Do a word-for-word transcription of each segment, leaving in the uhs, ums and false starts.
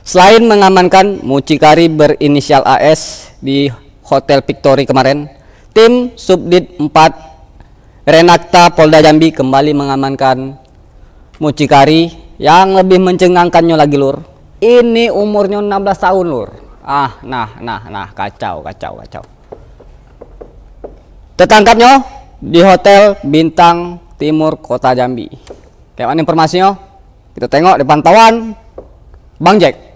Selain mengamankan mucikari berinisial A S di Hotel Victory kemarin, tim Subdit empat Renakta Polda Jambi kembali mengamankan mucikari yang lebih mencengangkannya lagi, Lur. Ini umurnya enam belas tahun, Lur. Ah, nah, nah, nah, kacau, kacau, kacau. Tertangkapnya di Hotel Bintang Timur Kota Jambi. Kayak mana informasinya? Kita tengok di pantauan Bang Jack.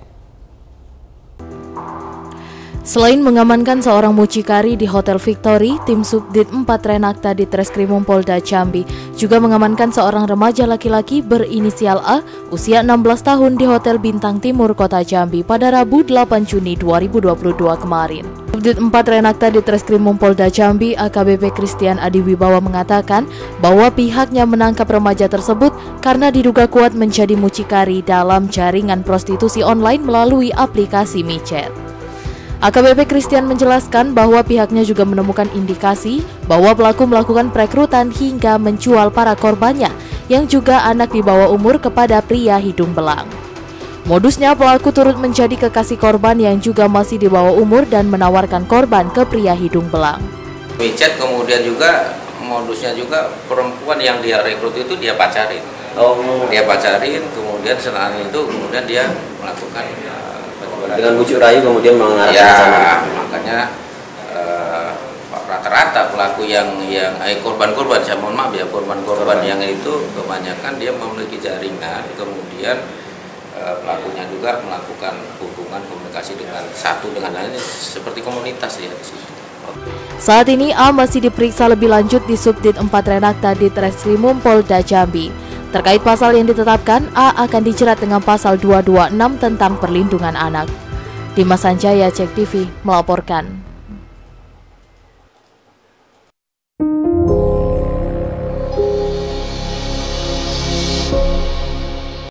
Selain mengamankan seorang mucikari di Hotel Victory, tim Subdit empat Renakta di Treskrimum Polda Jambi juga mengamankan seorang remaja laki-laki berinisial A usia enam belas tahun di Hotel Bintang Timur Kota Jambi pada Rabu delapan Juni dua ribu dua puluh dua kemarin. Subdit empat Renakta di Treskrimum Polda Jambi A K B P Christian Adiwibawa mengatakan bahwa pihaknya menangkap remaja tersebut karena diduga kuat menjadi mucikari dalam jaringan prostitusi online melalui aplikasi micet. A K B P Christian menjelaskan bahwa pihaknya juga menemukan indikasi bahwa pelaku melakukan perekrutan hingga menjual para korbannya yang juga anak di bawah umur kepada pria hidung belang. Modusnya, pelaku turut menjadi kekasih korban yang juga masih di bawah umur dan menawarkan korban ke pria hidung belang. Micet, kemudian juga modusnya juga perempuan yang dia rekrut itu dia pacarin. Oh. Dia pacarin, kemudian setelah itu kemudian dia melakukan dengan bujuk rayu kemudian mengarahkan ya, ke sana. Makanya eh, rata-rata pelaku yang yang eh, korban-korban, saya mohon maaf ya, korban-korban yang itu kebanyakan dia memiliki jaringan, kemudian eh, pelakunya juga melakukan hubungan komunikasi dengan satu dengan lainnya seperti komunitas ya di situ. Saat ini A masih diperiksa lebih lanjut di Subdit empat Renakta di Treskrimum Polda Jambi. Terkait pasal yang ditetapkan, A akan dijerat dengan pasal dua dua enam tentang perlindungan anak. Dimas Sanjaya, Cek T V, melaporkan.